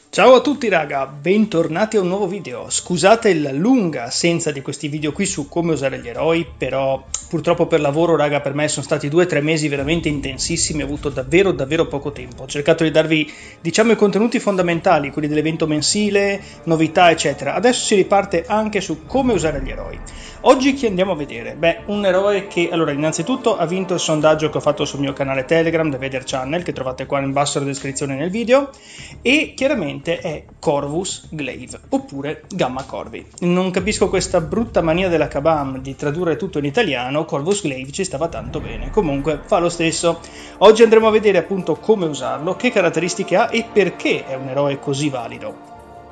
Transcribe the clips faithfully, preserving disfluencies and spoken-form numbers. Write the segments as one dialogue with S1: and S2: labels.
S1: Ciao a tutti raga, bentornati a un nuovo video. Scusate la lunga assenza di questi video qui su come usare gli eroi, però purtroppo per lavoro raga per me sono stati due o tre mesi veramente intensissimi, ho avuto davvero davvero poco tempo. Ho cercato di darvi diciamo i contenuti fondamentali, quelli dell'evento mensile, novità eccetera. Adesso si riparte anche su come usare gli eroi. Oggi chi andiamo a vedere? Beh, un eroe che allora innanzitutto ha vinto il sondaggio che ho fatto sul mio canale Telegram, The Vader Channel, che trovate qua in basso nella descrizione nel video, e chiaramente è Corvus Glaive, oppure Gamma Corvi. Non capisco questa brutta mania della Kabam di tradurre tutto in italiano, Corvus Glaive ci stava tanto bene, comunque fa lo stesso. Oggi andremo a vedere appunto come usarlo, che caratteristiche ha e perché è un eroe così valido.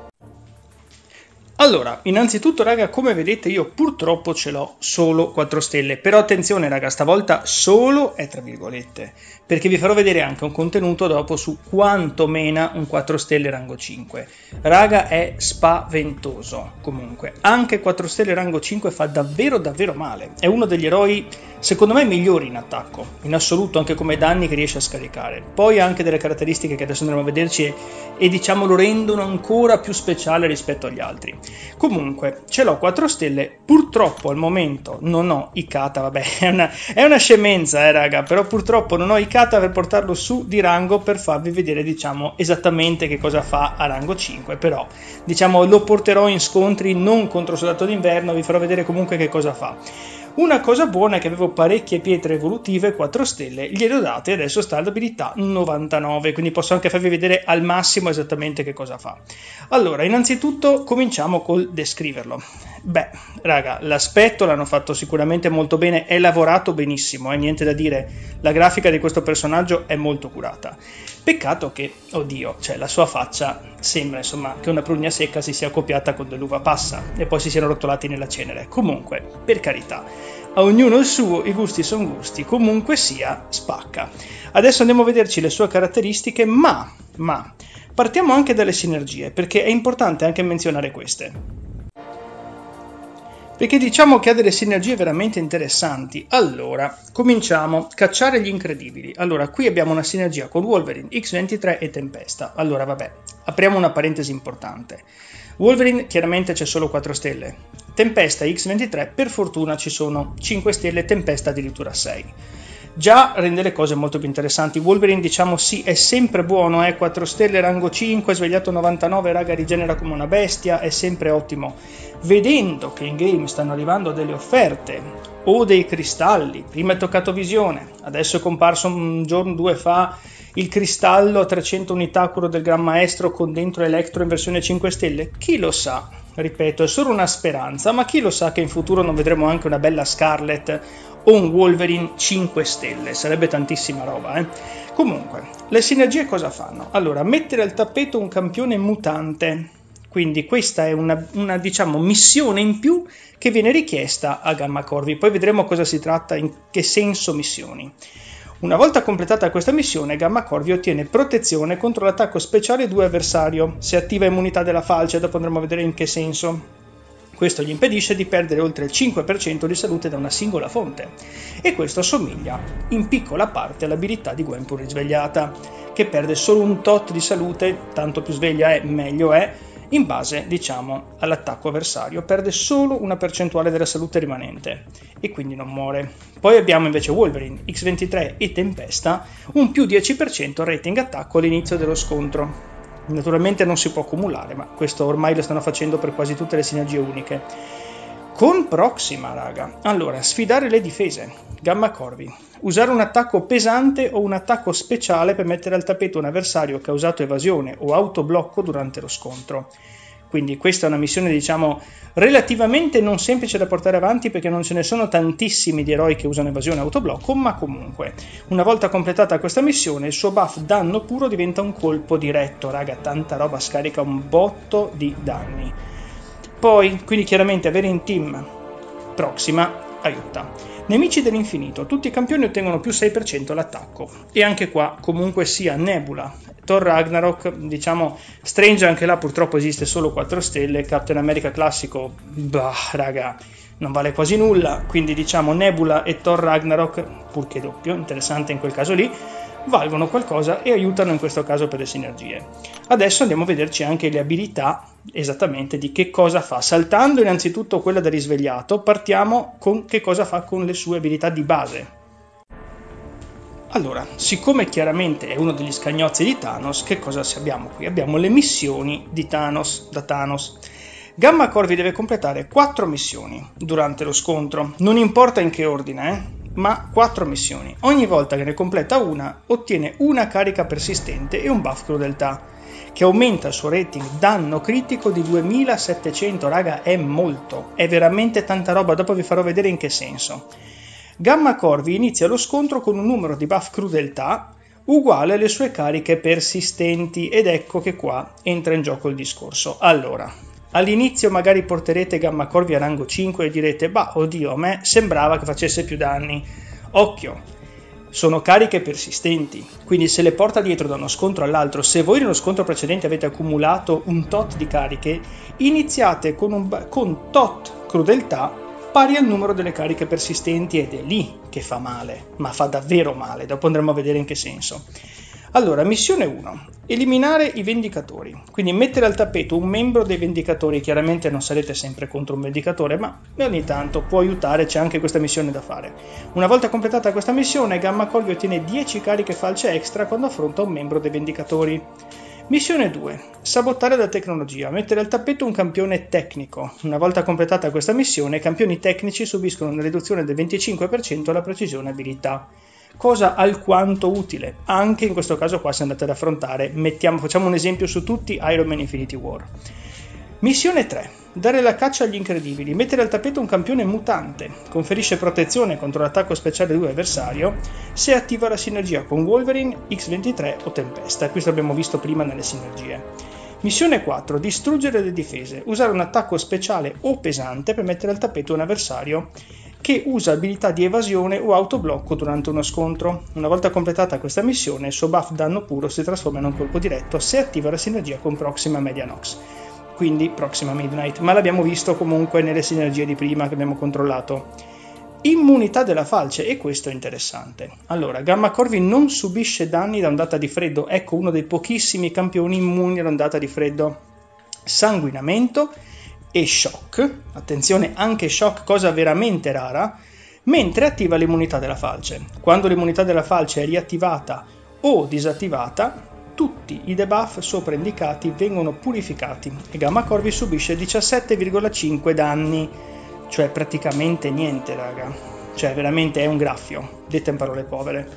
S1: Allora, innanzitutto raga, come vedete io purtroppo ce l'ho solo quattro stelle, però attenzione raga, stavolta solo è tra virgolette, perché vi farò vedere anche un contenuto dopo su quanto mena un quattro stelle rango cinque. Raga, è spaventoso, comunque, anche quattro stelle rango cinque fa davvero davvero male, è uno degli eroi secondo me migliori in attacco, in assoluto anche come danni che riesce a scaricare, poi ha anche delle caratteristiche che adesso andremo a vederci e, e diciamo lo rendono ancora più speciale rispetto agli altri. Comunque, ce l'ho quattro stelle, purtroppo al momento non ho i kata, vabbè, è una, è una scemenza, eh raga, però purtroppo non ho i kata per portarlo su di rango per farvi vedere, diciamo, esattamente che cosa fa a rango cinque, però, diciamo, lo porterò in scontri non contro soldato d'inverno, vi farò vedere comunque che cosa fa. Una cosa buona è che avevo parecchie pietre evolutive, quattro stelle, gliele ho date e adesso sta all'abilità novantanove, quindi posso anche farvi vedere al massimo esattamente che cosa fa. Allora, innanzitutto cominciamo col descriverlo. Beh, raga, l'aspetto l'hanno fatto sicuramente molto bene, è lavorato benissimo, eh, niente da dire, la grafica di questo personaggio è molto curata. Peccato che, oddio, cioè la sua faccia sembra insomma che una prugna secca si sia accoppiata con dell'uva passa e poi si siano rotolati nella cenere. Comunque, per carità, a ognuno il suo, i gusti sono gusti, comunque sia spacca. Adesso andiamo a vederci le sue caratteristiche, ma, ma partiamo anche dalle sinergie, perché è importante anche menzionare queste. Perché diciamo che ha delle sinergie veramente interessanti. Allora, cominciamo. Cacciare gli incredibili. Allora, qui abbiamo una sinergia con Wolverine, X ventitré e Tempesta. Allora, vabbè, apriamo una parentesi importante. Wolverine chiaramente c'è solo quattro stelle. Tempesta e X ventitré per fortuna ci sono cinque stelle, Tempesta addirittura sei. Già rende le cose molto più interessanti. Wolverine diciamo sì, è sempre buono, è eh? quattro stelle rango cinque, svegliato novantanove, raga, rigenera come una bestia, è sempre ottimo. Vedendo che in game stanno arrivando delle offerte o dei cristalli, prima è toccato visione, adesso è comparso un giorno o due fa il cristallo a trecento unità, quello del Gran Maestro con dentro Electro in versione cinque stelle, chi lo sa? Ripeto, è solo una speranza, ma chi lo sa che in futuro non vedremo anche una bella Scarlet o un Wolverine cinque stelle, sarebbe tantissima roba, eh? Comunque, le sinergie cosa fanno? Allora, mettere al tappeto un campione mutante, quindi questa è una, una diciamo, missione in più che viene richiesta a Gamma Corvi, poi vedremo cosa si tratta, in che senso missioni. Una volta completata questa missione, Gamma Corvi ottiene protezione contro l'attacco speciale due avversario, se attiva immunità della falce, dopo andremo a vedere in che senso. Questo gli impedisce di perdere oltre il cinque per cento di salute da una singola fonte, e questo assomiglia in piccola parte all'abilità di Gwenpool risvegliata, che perde solo un tot di salute, tanto più sveglia è, meglio è, in base, diciamo, all'attacco avversario, perde solo una percentuale della salute rimanente e quindi non muore. Poi abbiamo invece Wolverine, X ventitré e Tempesta, un più dieci per cento rating attacco all'inizio dello scontro. Naturalmente non si può accumulare, ma questo ormai lo stanno facendo per quasi tutte le sinergie uniche. Con Proxima, raga, allora, sfidare le difese, Gamma Corvi, usare un attacco pesante o un attacco speciale per mettere al tappeto un avversario che ha usato evasione o autoblocco durante lo scontro. Quindi questa è una missione, diciamo, relativamente non semplice da portare avanti perché non ce ne sono tantissimi di eroi che usano evasione e autoblocco, ma comunque, una volta completata questa missione, il suo buff danno puro diventa un colpo diretto, raga, tanta roba, scarica un botto di danni. Poi, quindi chiaramente avere in team Proxima aiuta. Nemici dell'infinito, tutti i campioni ottengono più sei per cento all'attacco, e anche qua comunque sia Nebula, Thor Ragnarok, diciamo Strange anche là purtroppo esiste solo quattro stelle, Captain America classico, bah raga, non vale quasi nulla, quindi diciamo Nebula e Thor Ragnarok, purché doppio, interessante in quel caso lì, valgono qualcosa e aiutano in questo caso per le sinergie. Adesso andiamo a vederci anche le abilità esattamente di che cosa fa. Saltando innanzitutto quella del risvegliato, partiamo con che cosa fa con le sue abilità di base. Allora, siccome chiaramente è uno degli scagnozzi di Thanos, che cosa abbiamo qui? Abbiamo le missioni di Thanos, da Thanos. Gamma Corvi deve completare quattro missioni durante lo scontro, non importa in che ordine, eh? ma quattro missioni. Ogni volta che ne completa una, ottiene una carica persistente e un buff crudeltà, che aumenta il suo rating danno critico di duemilasettecento, raga, è molto, è veramente tanta roba, dopo vi farò vedere in che senso. Gamma Corvi inizia lo scontro con un numero di buff crudeltà uguale alle sue cariche persistenti, ed ecco che qua entra in gioco il discorso. Allora, all'inizio magari porterete Gamma Corvi a rango cinque e direte, bah, oddio, a me sembrava che facesse più danni. Occhio, sono cariche persistenti, quindi se le porta dietro da uno scontro all'altro, se voi nello scontro precedente avete accumulato un tot di cariche, iniziate con, un, con tot crudeltà pari al numero delle cariche persistenti, ed è lì che fa male, ma fa davvero male, dopo andremo a vedere in che senso. Allora, missione uno, eliminare i Vendicatori, quindi mettere al tappeto un membro dei Vendicatori. Chiaramente non sarete sempre contro un Vendicatore, ma ogni tanto può aiutare, c'è anche questa missione da fare. Una volta completata questa missione, Gamma Corvi ottiene dieci cariche falce extra quando affronta un membro dei Vendicatori. Missione due. Sabotare la tecnologia. Mettere al tappeto un campione tecnico. Una volta completata questa missione, i campioni tecnici subiscono una riduzione del venticinque per cento alla precisione abilità. Cosa alquanto utile, anche in questo caso qua se andate ad affrontare, mettiamo, facciamo un esempio su tutti, Iron Man Infinity War. Missione tre. Dare la caccia agli incredibili. Mettere al tappeto un campione mutante. Conferisce protezione contro l'attacco speciale di avversario se attiva la sinergia con Wolverine, X ventitré o Tempesta. Questo abbiamo visto prima nelle sinergie. Missione quattro. Distruggere le difese. Usare un attacco speciale o pesante per mettere al tappeto un avversario che usa abilità di evasione o autoblocco durante uno scontro. Una volta completata questa missione, il suo buff danno puro si trasforma in un colpo diretto se attiva la sinergia con Proxima Medianox. Quindi Proxima Midnight, ma l'abbiamo visto comunque nelle sinergie di prima che abbiamo controllato. Immunità della falce, e questo è interessante. Allora, Gamma Corvi non subisce danni da ondata di freddo, ecco uno dei pochissimi campioni immuni all'ondata di freddo. Sanguinamento e shock, attenzione, anche shock, cosa veramente rara, mentre attiva l'immunità della falce. Quando l'immunità della falce è riattivata o disattivata, tutti i debuff sopra indicati vengono purificati e Gamma Corvi subisce diciassette virgola cinque danni, cioè praticamente niente, raga, cioè veramente è un graffio, detta in parole povere.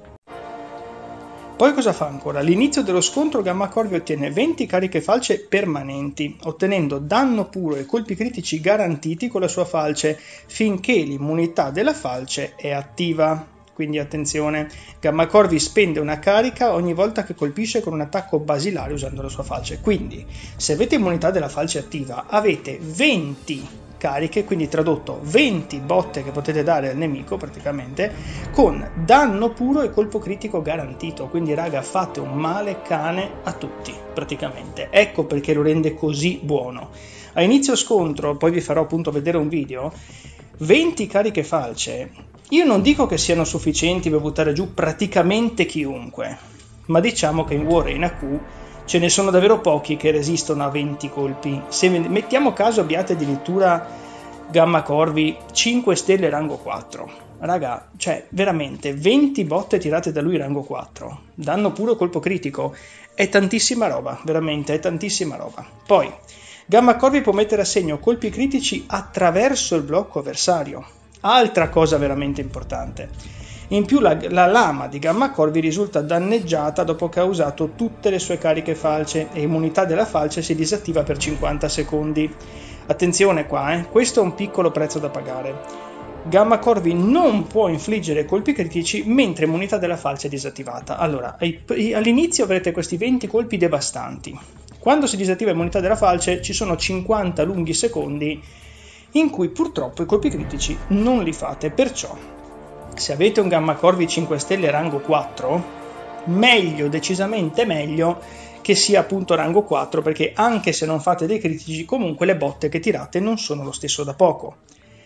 S1: Poi cosa fa ancora? All'inizio dello scontro Gamma Corvi ottiene venti cariche falce permanenti, ottenendo danno puro e colpi critici garantiti con la sua falce finché l'immunità della falce è attiva. Quindi attenzione, Gamma Corvi spende una carica ogni volta che colpisce con un attacco basilare usando la sua falce. Quindi, se avete immunità della falce attiva, avete venti cariche, quindi tradotto venti botte che potete dare al nemico praticamente, con danno puro e colpo critico garantito. Quindi raga, fate un male cane a tutti praticamente. Ecco perché lo rende così buono. A inizio scontro, poi vi farò appunto vedere un video, venti cariche falce, io non dico che siano sufficienti per buttare giù praticamente chiunque, ma diciamo che in Warrain A Q ce ne sono davvero pochi che resistono a venti colpi. Se mettiamo caso abbiate addirittura Gamma Corvi cinque stelle rango quattro, raga, cioè veramente venti botte tirate da lui rango quattro, danno puro colpo critico, è tantissima roba, veramente è tantissima roba. Poi Gamma Corvi può mettere a segno colpi critici attraverso il blocco avversario, altra cosa veramente importante. In più la, la lama di Gamma Corvi risulta danneggiata dopo che ha usato tutte le sue cariche falce e immunità della falce si disattiva per cinquanta secondi. Attenzione qua, eh? Questo è un piccolo prezzo da pagare. Gamma Corvi non può infliggere colpi critici mentre immunità della falce è disattivata. Allora, all'inizio avrete questi venti colpi devastanti. Quando si disattiva l'immunità della falce ci sono cinquanta lunghi secondi in cui purtroppo i colpi critici non li fate, perciò se avete un Gamma Corvi cinque stelle rango quattro, meglio, decisamente meglio che sia appunto rango quattro, perché anche se non fate dei critici comunque le botte che tirate non sono lo stesso da poco.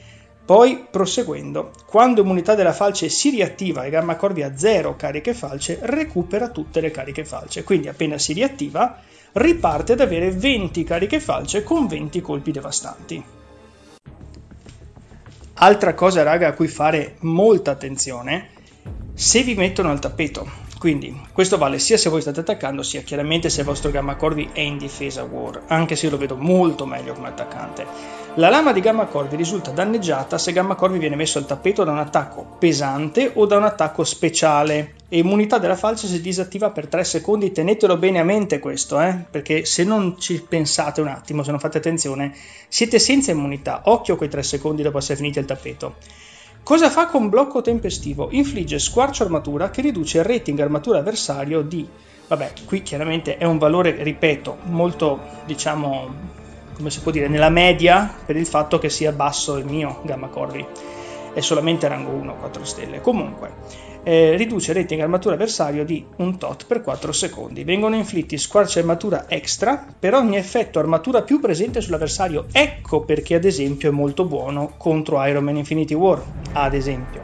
S1: Poi, proseguendo, quando immunità della falce si riattiva e Gamma Corvi ha zero cariche falce, recupera tutte le cariche falce. Quindi appena si riattiva, riparte ad avere venti cariche falce con venti colpi devastanti. Altra cosa, raga, a cui fare molta attenzione, se vi mettono al tappeto. Quindi questo vale sia se voi state attaccando, sia chiaramente se il vostro Gamma Corvi è in difesa war, anche se io lo vedo molto meglio come attaccante. La lama di Gamma Corvi risulta danneggiata se Gamma Corvi viene messo al tappeto da un attacco pesante o da un attacco speciale, e immunità della falce si disattiva per tre secondi. Tenetelo bene a mente questo, eh? Perché se non ci pensate un attimo, se non fate attenzione, siete senza immunità. Occhio quei tre secondi dopo essere finiti il tappeto. Cosa fa con blocco tempestivo? Infligge squarcio armatura che riduce il rating armatura avversario di... Vabbè, qui chiaramente è un valore, ripeto, molto, diciamo, come si può dire, nella media, per il fatto che sia basso il mio Gamma Corvi. È solamente rango uno, quattro stelle. Comunque, eh, riduce il rating armatura avversario di un tot per quattro secondi. Vengono inflitti squarci armatura extra per ogni effetto armatura più presente sull'avversario. Ecco perché ad esempio è molto buono contro Iron Man Infinity War, ad esempio.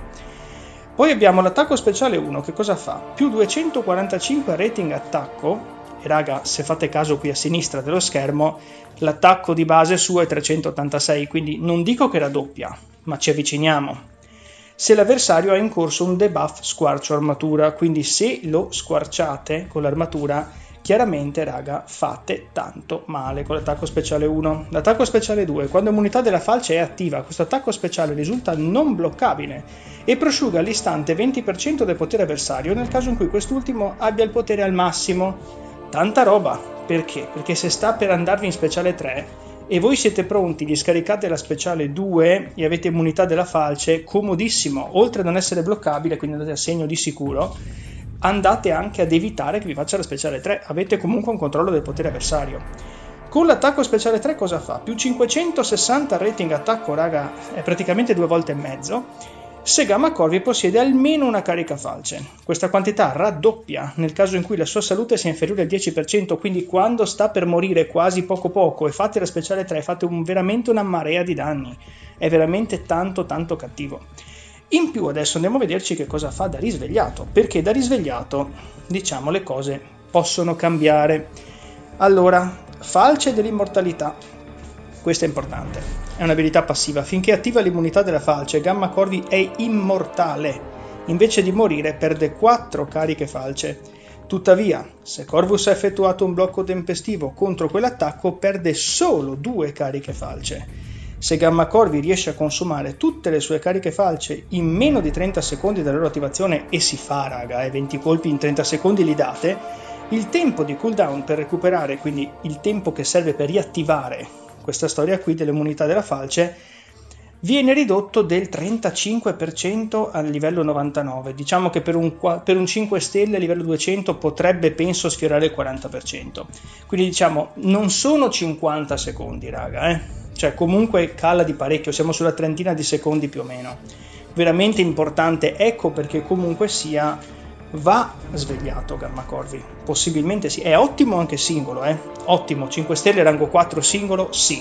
S1: Poi abbiamo l'attacco speciale uno, che cosa fa? Più duecentoquarantacinque rating attacco, e raga, se fate caso qui a sinistra dello schermo, l'attacco di base suo è trecentottantasei, quindi non dico che raddoppia, ma ci avviciniamo. Se l'avversario ha in corso un debuff squarcio armatura, quindi se lo squarciate con l'armatura, chiaramente, raga, fate tanto male con l'attacco speciale uno. L'attacco speciale due, quando l'immunità della falce è attiva, questo attacco speciale risulta non bloccabile e prosciuga all'istante venti per cento del potere avversario nel caso in cui quest'ultimo abbia il potere al massimo. Tanta roba. Perché? Perché se sta per andarvi in speciale tre e voi siete pronti, gli scaricate la speciale due e avete immunità della falce, comodissimo, oltre a non essere bloccabile, quindi andate a segno di sicuro, andate anche ad evitare che vi faccia la speciale tre, avete comunque un controllo del potere avversario. Con l'attacco speciale tre cosa fa? Più cinquecentosessanta rating attacco, raga, è praticamente due volte e mezzo, se Gamma Corvi possiede almeno una carica falce. Questa quantità raddoppia nel caso in cui la sua salute sia inferiore al dieci per cento, quindi quando sta per morire quasi poco poco e fate la speciale tre fate un, veramente una marea di danni. È veramente tanto tanto cattivo. In più adesso andiamo a vederci che cosa fa da risvegliato, perché da risvegliato, diciamo, le cose possono cambiare. Allora, falce dell'immortalità, questa è importante. È un'abilità passiva. Finché attiva l'immunità della falce, Gamma Corvi è immortale. Invece di morire perde quattro cariche falce. Tuttavia, se Corvus ha effettuato un blocco tempestivo contro quell'attacco, perde solo due cariche falce. Se Gamma Corvi riesce a consumare tutte le sue cariche falce in meno di trenta secondi dalla loro attivazione, e si fa, raga, e venti colpi in trenta secondi li date, il tempo di cooldown per recuperare, quindi il tempo che serve per riattivare questa storia qui dell'immunità della falce, viene ridotto del trentacinque per cento al livello novantanove. Diciamo che per un, per un cinque stelle a livello duecento potrebbe, penso, sfiorare il quaranta per cento. Quindi diciamo, non sono cinquanta secondi, raga, eh? Cioè comunque cala di parecchio, siamo sulla trentina di secondi più o meno. Veramente importante, ecco perché comunque sia va svegliato Gamma Corvi, possibilmente sì, è ottimo anche singolo, eh? Ottimo, cinque stelle rango quattro singolo, sì,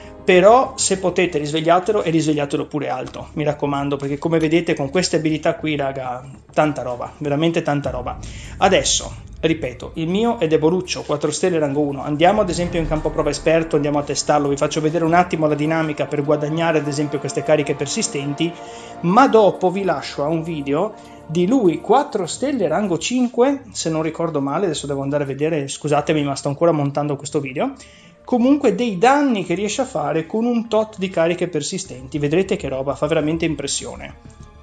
S1: però se potete risvegliatelo e risvegliatelo pure alto, mi raccomando, perché come vedete con queste abilità qui, raga, tanta roba, veramente tanta roba. Adesso, ripeto, il mio è deboruccio, quattro stelle rango uno, andiamo ad esempio in campo prova esperto, andiamo a testarlo, vi faccio vedere un attimo la dinamica per guadagnare ad esempio queste cariche persistenti, ma dopo vi lascio a un video di lui quattro stelle rango cinque, se non ricordo male, adesso devo andare a vedere, scusatemi ma sto ancora montando questo video, comunque dei danni che riesce a fare con un tot di cariche persistenti, vedrete che roba, fa veramente impressione.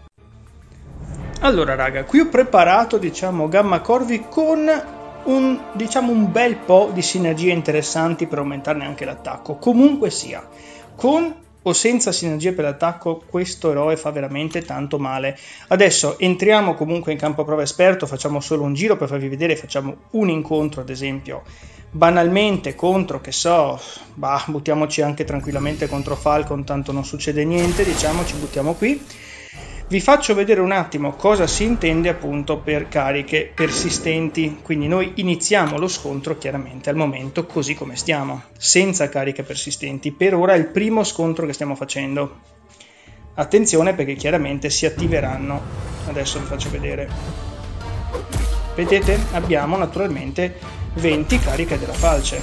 S1: Allora raga, qui ho preparato, diciamo, Gamma Corvi con un, diciamo, un bel po' di sinergie interessanti per aumentarne anche l'attacco, comunque sia, con o senza sinergie per l'attacco questo eroe fa veramente tanto male. Adesso entriamo comunque in campo prova esperto, facciamo solo un giro per farvi vedere, facciamo un incontro ad esempio banalmente contro, che so, bah, buttiamoci anche tranquillamente contro Falcon, tanto non succede niente, diciamo, ci buttiamo qui. Vi faccio vedere un attimo cosa si intende appunto per cariche persistenti, quindi noi iniziamo lo scontro chiaramente al momento così come stiamo, senza cariche persistenti, per ora è il primo scontro che stiamo facendo. Attenzione perché chiaramente si attiveranno. Adesso vi faccio vedere. Vedete? Abbiamo naturalmente venti cariche della falce.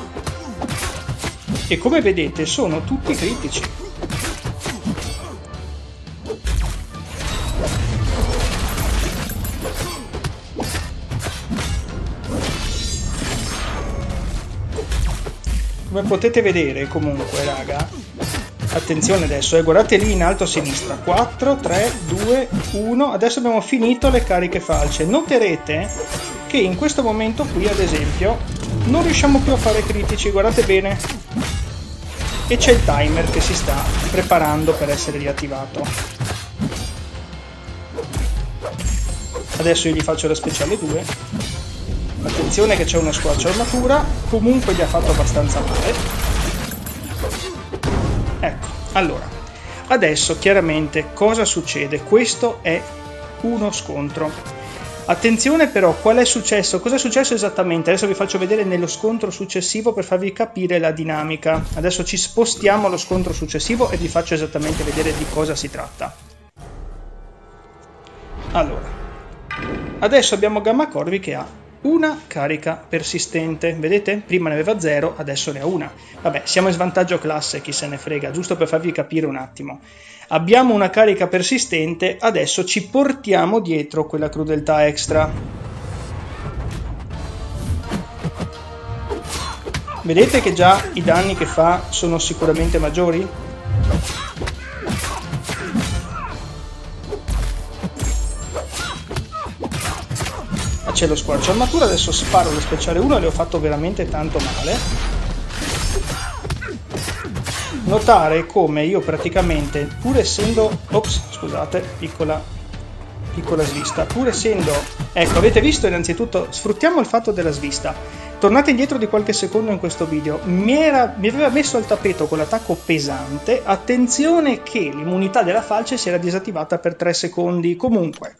S1: E come vedete sono tutti critici. Come potete vedere comunque, raga, attenzione adesso, eh, guardate lì in alto a sinistra, quattro, tre, due, uno, adesso abbiamo finito le cariche falce. Noterete che in questo momento qui, ad esempio, non riusciamo più a fare critici, guardate bene, e c'è il timer che si sta preparando per essere riattivato. Adesso io gli faccio la speciale due. Attenzione che c'è uno squarcio armatura, comunque gli ha fatto abbastanza male. Ecco, allora, adesso chiaramente cosa succede? Questo è uno scontro. Attenzione però, qual è successo? Cosa è successo esattamente? Adesso vi faccio vedere nello scontro successivo per farvi capire la dinamica. Adesso ci spostiamo allo scontro successivo e vi faccio esattamente vedere di cosa si tratta. Allora, adesso abbiamo Gamma Corvi che ha una carica persistente, vedete? Prima ne aveva zero, adesso ne ha una. Vabbè, siamo in svantaggio classe, chi se ne frega, giusto per farvi capire un attimo. Abbiamo una carica persistente, adesso ci portiamo dietro quella crudeltà extra. Vedete che già i danni che fa sono sicuramente maggiori? C'è lo squarcio armatura, adesso sparo lo speciale uno e le ho fatto veramente tanto male. Notare come io praticamente, pur essendo, ops, scusate, piccola, piccola svista, pur essendo, ecco, avete visto innanzitutto, sfruttiamo il fatto della svista, tornate indietro di qualche secondo in questo video, mi, era, mi aveva messo al tappeto con l'attacco pesante, attenzione che l'immunità della falce si era disattivata per tre secondi, comunque.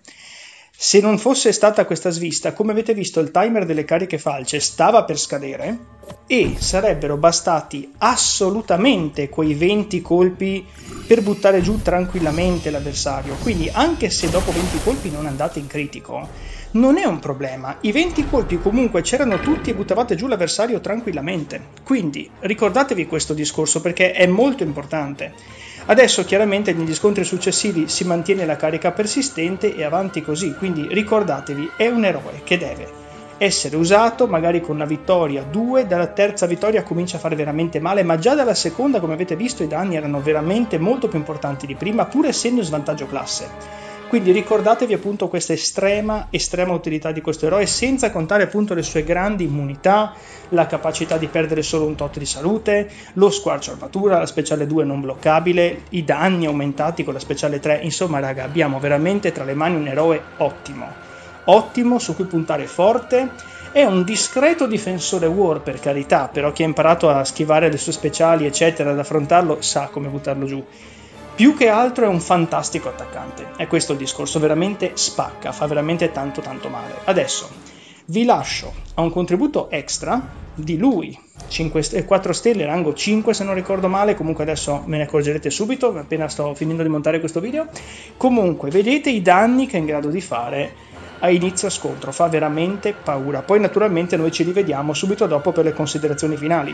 S1: Se non fosse stata questa svista, come avete visto il timer delle cariche falce stava per scadere e sarebbero bastati assolutamente quei venti colpi per buttare giù tranquillamente l'avversario. Quindi anche se dopo venti colpi non andate in critico, non è un problema. I venti colpi comunque c'erano tutti e buttavate giù l'avversario tranquillamente. Quindi ricordatevi questo discorso perché è molto importante. Adesso chiaramente negli scontri successivi si mantiene la carica persistente e avanti così, quindi ricordatevi, è un eroe che deve essere usato magari con una vittoria, due, dalla terza vittoria comincia a fare veramente male, ma già dalla seconda, come avete visto, i danni erano veramente molto più importanti di prima, pur essendo in svantaggio classe. Quindi ricordatevi appunto questa estrema, estrema utilità di questo eroe, senza contare appunto le sue grandi immunità, la capacità di perdere solo un tot di salute, lo squarcio armatura, la speciale due non bloccabile, i danni aumentati con la speciale tre, insomma raga, abbiamo veramente tra le mani un eroe ottimo, ottimo su cui puntare forte, è un discreto difensore war per carità, però chi ha imparato a schivare le sue speciali eccetera, ad affrontarlo, sa come buttarlo giù. Più che altro è un fantastico attaccante, è questo il discorso, veramente spacca, fa veramente tanto tanto male. Adesso vi lascio a un contributo extra di lui, cinque, quattro stelle, rango cinque se non ricordo male, comunque adesso me ne accorgerete subito, appena sto finendo di montare questo video. Comunque vedete i danni che è in grado di fare a inizio scontro, fa veramente paura. Poi naturalmente noi ci rivediamo subito dopo per le considerazioni finali.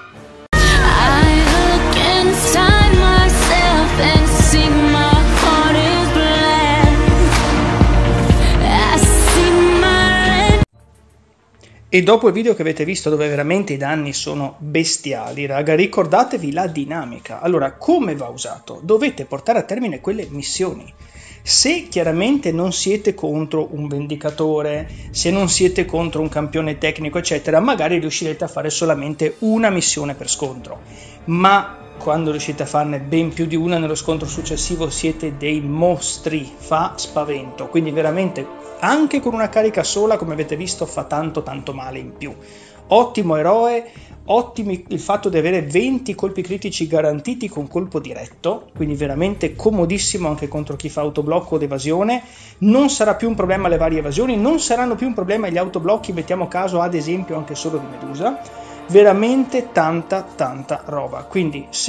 S1: E dopo il video che avete visto dove veramente i danni sono bestiali, raga, ricordatevi la dinamica. Allora, come va usato? Dovete portare a termine quelle missioni. Se chiaramente non siete contro un vendicatore, se non siete contro un campione tecnico, eccetera, magari riuscirete a fare solamente una missione per scontro. Ma quando riuscite a farne ben più di una nello scontro successivo siete dei mostri, fa spavento. Quindi veramente anche con una carica sola, come avete visto, fa tanto tanto male in più. Ottimo eroe, ottimi il fatto di avere venti colpi critici garantiti con colpo diretto, quindi veramente comodissimo anche contro chi fa autoblocco o evasione. Non sarà più un problema le varie evasioni, non saranno più un problema gli autoblocchi, mettiamo caso ad esempio anche solo di Medusa. Veramente tanta tanta roba. Quindi se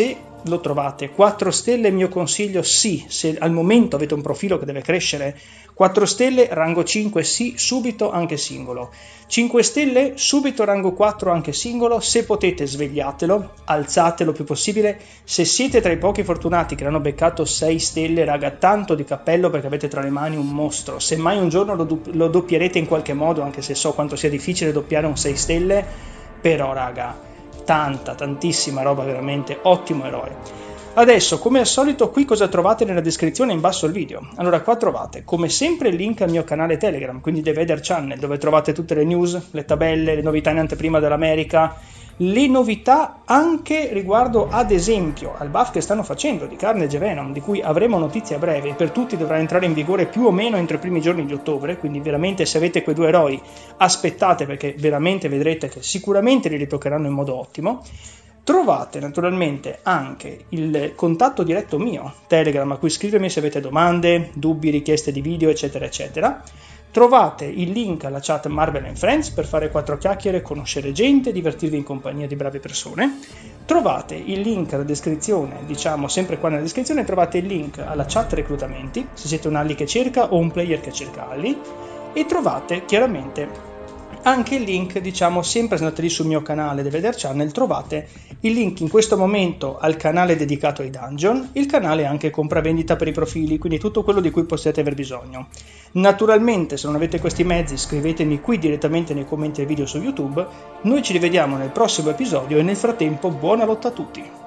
S1: lo trovate. quattro stelle mio consiglio sì, se al momento avete un profilo che deve crescere. quattro stelle, rango cinque sì, subito anche singolo. cinque stelle, subito rango quattro anche singolo. Se potete svegliatelo, alzatelo il più possibile. Se siete tra i pochi fortunati che hanno beccato sei stelle, raga, tanto di cappello, perché avete tra le mani un mostro. Se mai un giorno lo, do lo doppierete in qualche modo, anche se so quanto sia difficile doppiare un sei stelle, però raga, tanta, tantissima roba, veramente ottimo eroe. Adesso, come al solito, qui cosa trovate nella descrizione in basso al video? Allora, qua trovate, come sempre, il link al mio canale Telegram, quindi The Vader Channel, dove trovate tutte le news, le tabelle, le novità in anteprima dell'America, le novità anche riguardo, ad esempio, al buff che stanno facendo di Carnage e Venom, di cui avremo notizie a breve, e per tutti dovrà entrare in vigore più o meno entro i primi giorni di ottobre, quindi veramente se avete quei due eroi aspettate, perché veramente vedrete che sicuramente li ritoccheranno in modo ottimo. Trovate naturalmente anche il contatto diretto mio, Telegram, a cui scrivermi se avete domande, dubbi, richieste di video, eccetera, eccetera. Trovate il link alla chat Marvel and Friends per fare quattro chiacchiere, conoscere gente, divertirvi in compagnia di brave persone. Trovate il link alla descrizione, diciamo sempre qua nella descrizione, trovate il link alla chat reclutamenti, se siete un Alli che cerca o un player che cerca Alli, e trovate chiaramente anche il link, diciamo, sempre se andate lì sul mio canale The Vader Channel, trovate il link in questo momento al canale dedicato ai dungeon, il canale anche compravendita per i profili, quindi tutto quello di cui possiate aver bisogno. Naturalmente, se non avete questi mezzi, scrivetemi qui direttamente nei commenti del video su YouTube. Noi ci rivediamo nel prossimo episodio e nel frattempo buona lotta a tutti!